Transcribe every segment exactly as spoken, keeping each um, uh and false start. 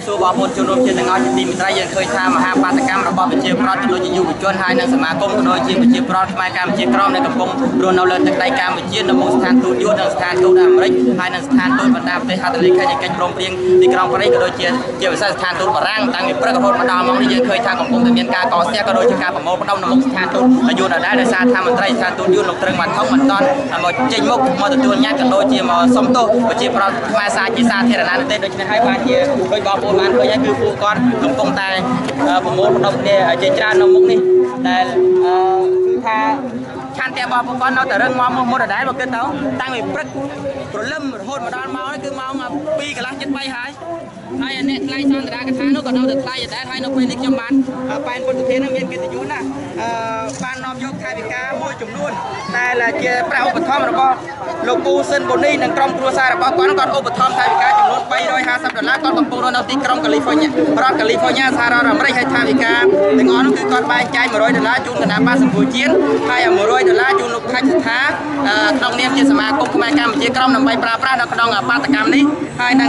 សួរបបជនរួមជាតិទាំងអស់ជាទីមេត្រីយើងឃើញថាមហាបាតកម្មរបស់ប្រជាប្រដ្ឋដូចជាយុវជនហើយនិងសមាគមក៏ដូចជាប្រជាប្រដ្ឋខ្មែរកម្ពុជាក្រមនៅកំពុងរស់នៅលើទឹកដីកម្ពុជានៅមុខស្ថានទូតយួននិងស្ថានទូតអាមេរិកហើយនិងស្ថានទូតបណ្ដាប្រទេសហត្ថលេខីនៃកិច្ចព្រមព្រៀងទីក្រុងប៉ារីសក៏ដូចជាជាពិសេសស្ថានទូតបារាំងតាំងពីព្រឹករហូតមកដល់ម៉ោងនេះយើងឃើញថាកំពុងតែមានការកកស្ទះក៏ដូចជាការប្រមូលផ្ដុំនៅមុខស្ថានទូតយួនដែរដោយសារថាមន្ត្រីស្ថានទូតយួនលោកត្រឹងបានធំមិនតាន់មកចេញមុខមកទទួលញត្តិក៏ដូចជាមកសុំទោសប្រជាប្រដ្ឋខ្មែរសាជាសាធារណៈទេដូច្នេះហើយបានជាដោយបងប្អូនបានឃើញហើយគឺពួកគាត់កំពុងតែប្រមូលផ្ដុំគ្នាជាច្រើននៅមុខនេះដែលគឺថាឆន្ទៈរបស់ពួកគាត់នៅតែរឹងមាំមុខដដែលមកគិតទៅតាំងពីព្រឹកព្រលឹមរហូតមកដល់ម៉ោងនេះគឺម៉ោងពីរកន្លះជិតបីហើយហើយអ្នកថ្លៃសន្តាកថានោះក៏នៅតែថ្លៃដែរហើយនៅពេលនេះខ្ញុំបានប៉ែនពុទ្ធធានមានកិត្តិយសណាស់បាននាំយកថវិកាមួយចំនួនដែលជាប្រាក់ឧបត្ថម្ភរបស់លោកពូស៊ិនបូនីនិងក្រុមគ្រួសាររបស់គាត់គាត់ឧបត្ថម្ភថវិកាចំនួនបីរយហាសិបដុល្លារគាត់កំពុងរស់នៅទីក្រុងកាលីហ្វ័រញ៉ារដ្ឋកាលីហ្វ័រញ៉ាសហរដ្ឋអាមេរិកហើយថវិកាទាំងអស់នោះគឺគាត់បែងចែកមួយរយដុល្លារជូនគណៈបាសង្គ្រោះជាតិហើយមួយរយដុល្លារជូនលោកថៃស្ថាក្នុងនាមជាសមាគមខ្មែរកម្ពុជាក្រមដើម្បីប្រើប្រាស់នៅក្នុងបាតកម្មនេះហើយនឹង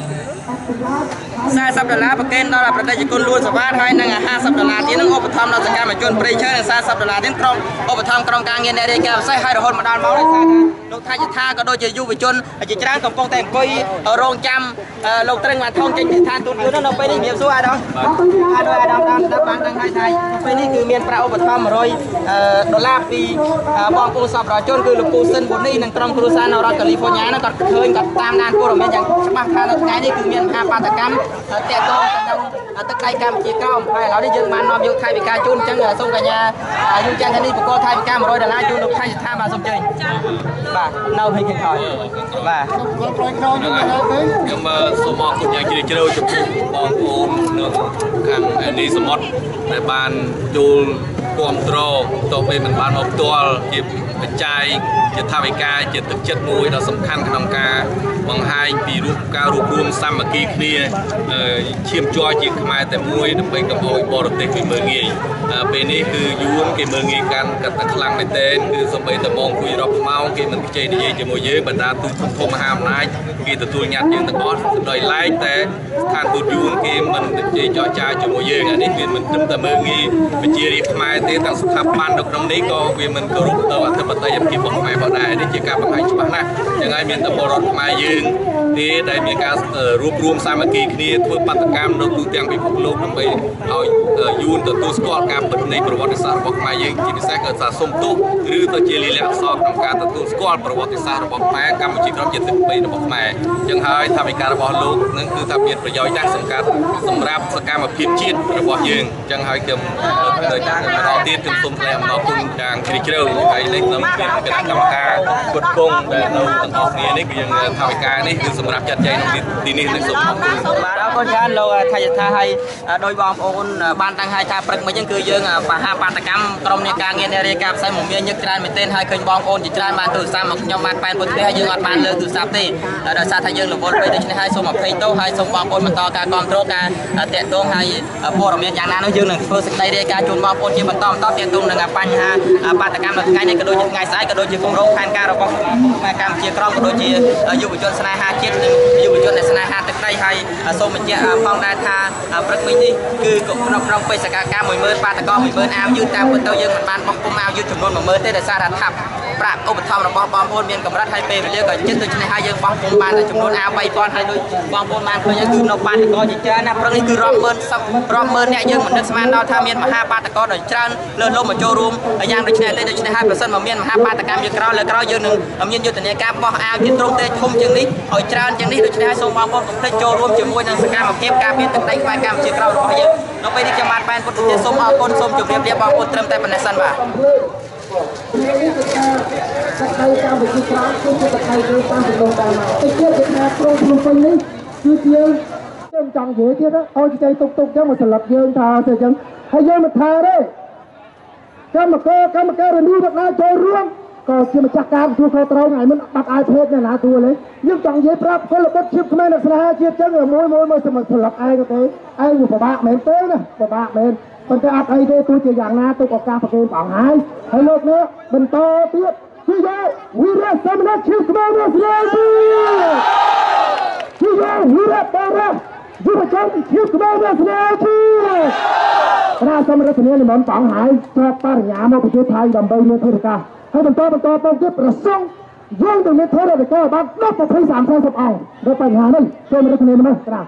สี่สิบដុល្លារប្រកេនដល់ប្រទេសគុណលួនសវ៉ាតហើយនឹងห้าสิบដុល្លារទៀតនឹងឧបត្ថម្ភដល់សកម្មជនព្រៃឈើនិងสี่สิบដុល្លារទៀតក្រុមឧបត្ថម្ភក្រុមការងារអ្នករាយការណ៍ពិសេសហើយរហូតមកដល់ម៉ោងនេះថាលោកថៃស្ថាក៏ដូចជាយុវជនជាច្រើនកំពុងតែអង្គុយរងចាំលោកត្រឹងបានថងចេញពីស្ថានទូតយួននៅពេលនេះមានសួរអាដាមអាដាមអាដាមតាមតាមបានដឹងហើយថាពេលនេះគឺមានប្រាក់ឧបត្ថម្ភមួយរយដុល្លារពីបងប្អូនសប្បុរសជនគឺលោកពូស៊ិនបូនីនិងក្រុមគ្រួសារនៅរដ្ឋកាលីហ្វ័រញ៉ាហ្នឹងគាត់ឃើញគាត់តាមដានព័ត៌មានយ៉ាងច្បាស់ថានៅថ្ងៃនេះគឺមានមហាបាតកម្មតេតងទៅនឹងទឹកដីកម្ពុជាក្រមហើយឥឡូវនេះយើងបាននាំយកថវិកាជូនអញ្ចឹងសូមកញ្ញាយុវជននេះបកគោថវិកាមួយរយដុល្លារជូនលោកថៃស្ថាបាទសូមជើញបាទនៅហើយគេថយបាទខ្ញុំសូមអរគុណយ៉ាងជ្រាលជ្រៅចំពោះបងប្អូននៅខាងនេះសមុទ្រដែលបានចូលគ្រប់គ្រងតទៅពេលមិនបានមកផ្ទាល់ជាបច្ច័យជាថវិកាជាទឹកចិត្តមួយដ៏សំខាន់ក្នុងការបង្ហាញពីរូបការរួបរวมសាមគ្គីគ្នាឈាមជ័រជាខ្មែរតែមួយដើម្បីកុំឲ្យបរទេសគេមើលងាយពេលនេះគឺយួនគេមើលងាយកាន់កាត់តែខ្លាំងមែនទែនគឺសូម្បីតែមកគួយរាប់ម៉ោងគេមិនខ្ចីនិយាយជាមួយយើងបណ្ដាទូតធំមហាអំណាចគេទទួលញត្តិយើងទាំងអស់ដោយឡែកតែស្ថានទូតយួនគេមិនខ្ចីចរចាជាមួយយើងអានេះវាមិនត្រឹមតែមើលងាយប្រជារាស្ត្រខ្មែរទេទាំងស្ថាប័ននៅក្នុងនេះក៏វាមិនគោរពដល់អធិបតេយ្យភាពរបស់ខ្មែរផងដែរនេះជាការបង្ហាញច្បាស់ណាស់យ៉ាងហើយមានតែបរិបទខ្មែរយើងទេដែលមានការរួបរวมសាមគ្គីគ្នាធ្វើបាតកម្មនៅទូទាំងពិភពលោកដើម្បីឲ្យយួនទទួលស្គាល់ការពិតនៃប្រវត្តិសាស្ត្ររបស់ខ្មែរយើងជាពិសេសគឺថាសុំទោសឬទៅជាលិលាអក្សរក្នុងការទទួលស្គាល់ប្រវត្តិសាស្ត្ររបស់ខ្មែរកម្ពុជាក្រមជាទឹកដីរបស់ខ្មែរអញ្ចឹងហើយថាវិការរបស់លោកនឹងគឺថាមានប្រយោជន៍យ៉ាងសំខាន់សម្រាប់សកម្មភាពជាតិរបស់យើងអញ្ចឹងហើយខ្ញុំទៅតាមបន្តទៀតខ្ញុំសូមថ្លែងអំណរគុណយ៉ាងជ្រាលជ្រៅហើយលេខនៅមានគណៈកម្មការគ្រប់គ្រងដែលនៅទាំងអស់គ្នានេះគឺយើងថាវិការនេះគឺសម្រាប់ចាត់ចែងក្នុងទីនេះនឹងសូមអរគុណបាទអរគុណច្រើនលោកថៃថាហើយដោយបងប្អូនបានដឹងហើយថាព្រឹកមិញហ្នឹងគឺយើងមហាបាតកម្មក្រុមនៃការងារអ្នករាយការណ៍ផ្សេងមកមានញឹកច្រើនមែនទែនហើយឃើញបងប្អូនជាច្រើនបានទូរស័ព្ទមកខ្ញុំបានប៉ែនពុទ្ធទេហើយយើងអត់បានលើកទូរស័ព្ទទេដោយសារថាយើងរវល់ពេកដូច្នេះហើយសូមអភ័យទោសហើយសូមបងប្អូនបន្តការគ្រប់គ្រងការតាក់ទងហើយព័ត៌មានយ៉ាងណានោះយើងនឹងធ្វើសេចក្តីរាយការណ៍ជូនបងប្អូនជាបន្តបន្តតាក់ទងនឹងបញ្ហាបាតកម្មនៅថ្ងៃនេះក៏ដូចជាថ្ងៃស្អែកក៏ដូចជាគម្រោងផែនការរបស់ខ្មែរកម្ពុជាក្រមក៏ដូចជាយុវជនស្នេហាជាតិនិងយុវជនដែលស្នេហាទឹកដីហើយសូមបញ្ជាក់ផងដែរថាព្រឹកមិញនេះគឺក្នុងក្នុងបេសកកម្មមួយម៉ឺនបាតកោមួយម៉ឺនអាវយឺតតាមពិតទៅយើងមិនបានបោះពុំអាវយឺតចំនួនមួយម៉ឺនទេដោយសារថាថាប់ប្រាក់ឧបត្ថម្ភរបស់បងប្អូនមានកម្រិតហើយពេលវេលាក៏ជិតដូច្នេះហើយយើងបោះពុំបានតែចំនួនអាវបីពាន់ហើយដូចបងប្អូនបានឃើញគឺនៅបាតកោជាច្រើនណាព្រឹកនេះគឺរាប់ម៉ឺនសឹករាប់ម៉ឺនអ្នកយើងមិននឹកស្មានដល់ថាមានមហាបាតកោដ៏ច្រើនលើលំមកចូលរួមយ៉ាងដូចនេះទេដូច្នេះហើយប្រសិនបើមានមហាបាតកម្មយើងក្រោយលើក្រោយយើងនឹងមានយុទ្ធនាការបោះអាវជាទ្រង់ទេធំជាងនេះឲ្យច្រើនជាងនេះដូច្នេះហើយសូមបងប្អូនកុំភ្លេចចូលរួមជាមួយនឹងសកម្មភាពការពារទឹកដីខ្មែរកម្ពុជាក្រោយរបស់យើងនៅពេលនេះខ្ញុំបានបានពុទ្ធទានសូមអរគុណសូមជម្រាបលាបងប្អូនត្រឹមតែប៉ុណ្ណេះសិនបាទទឹកដីកម្ពុជាក្រោយគឺជាទឹកដីយើងតាមពីលោកដល់មកទីទៀតគឺថាក្រុងភ្នំពេញនេះគឺជាយើងចង់និយាយទៀតឲ្យចៃទុកទុកចឹងមកស្លាប់យើងថាទៅចឹងហើយយើងមិនថាទេកម្មករកម្មការរនីបដាចូលរួមក៏ជាម្ចាស់ការទទួលខុសត្រូវថ្ងៃមិនបាត់អាយភេទណាទួលេយើងចង់និយាយប្រាប់ពលរដ្ឋជាតិខ្មែរអ្នកស្នេហាជាតិចឹងមួយមួយមួយសម្រាប់ស្លាប់ឯងទៅឯងវាពិបាកមែនទេណាពិបាកមែនប៉ុន្តែអត់អីទេទោះជាយ៉ាងណាទុកឱកាសប្រកេនបងហើយហើយលោកនេះបន្តទៀតគឺយកវិរៈសមណៈជាតិខ្មែរនេះស្លាប់គឺយកវិរៈបារៈយុវជនជាក្បាលវាស្នេហ៍ជារាជសមរដ្ឋនានិមន្តបងហើយស្របបរិញ្ញាមកប្រទេសថៃដើម្បីមានធរការហើយបន្តបន្តទៅទៀតប្រសងយើងនឹងមានធរការបានដល់ยี่สิบ สามสิบ អង្គដល់បញ្ហានេះសូមរដ្ឋនានិមន្តក្រាប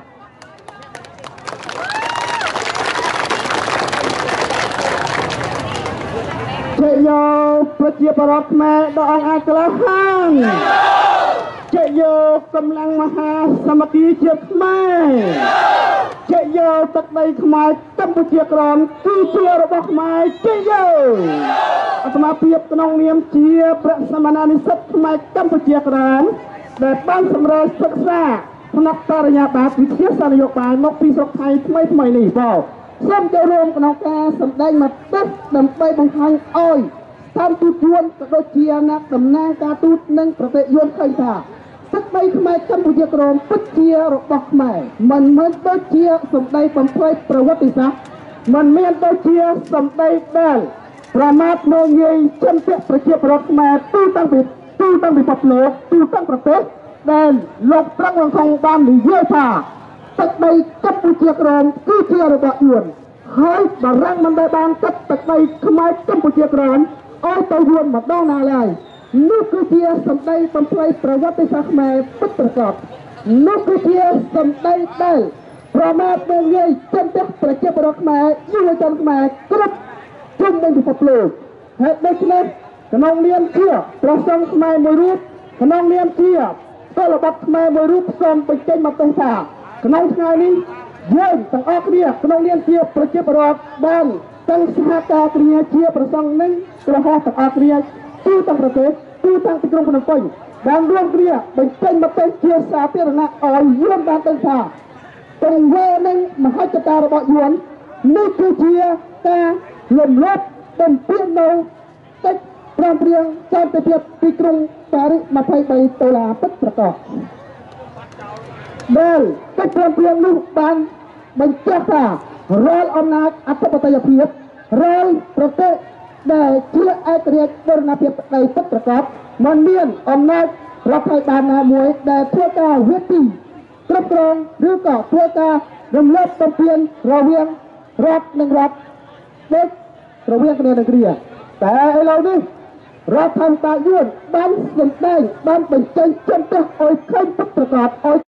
ជាយោប្រជាប្រដ្ឋខ្មែរដ៏អង្អាចក្លាហានជាយោកម្លាំងមហាសមគ្គីជាតិខ្មែរជាយោទឹកដីខ្មែរកម្ពុជាក្រមគឺជារបស់ខ្មែរជាយោអាត្មាភាពក្នុងនាមជាព្រះសមានានិស្សិតខ្មែរកម្ពុជាក្រមដែលបានសម្រាប់សិក្សាផ្នែកបរិញ្ញាបត្រវិទ្យាសាស្ត្រនយោបាយមកពីស្រុកថៃថ្មីថ្មីនេះបងសូមចូលរួមក្នុងការសម្ដែងមតិដើម្បីបង្ហាញឲ្យតាមទូតយួនក៏ដូចជាអ្នកតំណាងការទូតនិងប្រទេសយួនឃើញថាទឹកដីខ្មែរកម្ពុជាក្រមពិតជារបស់ខ្មែរមិនមែនដូចជាសម្ដីបំភ្លៃប្រវត្តិសាស្ត្រមិនមានដូចជាសម្ដីដែលប្រមាថមើលងាយជំទាក់ប្រជាប្រដ្ឋខ្មែរទូទាំងពីទូទាំងពិភពលោកទូទាំងប្រទេសដែលលោកត្រង់វង្សងបាននិយាយថាទឹកដីកម្ពុជាក្រមគឺជារបស់យួនហើយបារាំងមិនដែលបានកាត់ទឹកដីខ្មែរកម្ពុជាក្រមឲ្យទៅយួនម្ដងណាឡើយនោះគឺជាសម្ដីបំភ្លៃប្រវត្តិសាស្ត្រខ្មែរពិតប្រាកដនោះគឺជាសម្ដីដែលប្រមាថមើលងាយជំទាក់ប្រជាប្រដ្ឋខ្មែរយុវជនខ្មែរគ្រប់ជុំវិញពិភពលោកហើយដូច្នេះក្នុងនាមជាព្រះសង្ឃខ្មែរមួយរូបក្នុងនាមជាពលរដ្ឋខ្មែរមួយរូបសូមបញ្ចេញមតិថាក្នុងថ្ងៃនេះយើងទាំងអស់គ្នាក្នុងនាមជាប្រជាពលរដ្ឋបានទាំងសហការគ្នាជាប្រសង់នឹងប្រហោះទាំងអស់គ្នាទូទាំងប្រទេសទូទាំងទីក្រុងភ្នំពេញបានរួមគ្នាបញ្ចេញមតិជាសាធារណៈឲ្យយួនបានដឹងថាទង្វើនិងមហិច្ឆតារបស់យួននេះគឺជាការលំលោភបំពាននៅកិច្ចព្រមព្រៀងសន្តិភាពទីក្រុងប៉ារីសยี่สิบสามដុល្លារពិតប្រាកដដែលកិច្ចព្រមព្រៀងនោះបានបញ្ជាក់ថារាល់អំណាចអធិបតេយ្យភាពរាល់ប្រទេសដែលជាឯករាជ្យបូរណភាពដីពិតប្រាកដមិនមានអំណាចរដ្ឋាភិបាលណាមួយដែលធ្វើការវិទីគ្រប់គ្រងឬក៏ធ្វើការរំលោភបំពានរវាងរដ្ឋនិងរដ្ឋដូចរវាងគ្នានឹងគ្នាតែឥឡូវនេះរដ្ឋាភិបាលយួនបានសម្ដែងបានបញ្ចេញជំទាស់ឲ្យឃើញពិតប្រាកដឲ្យ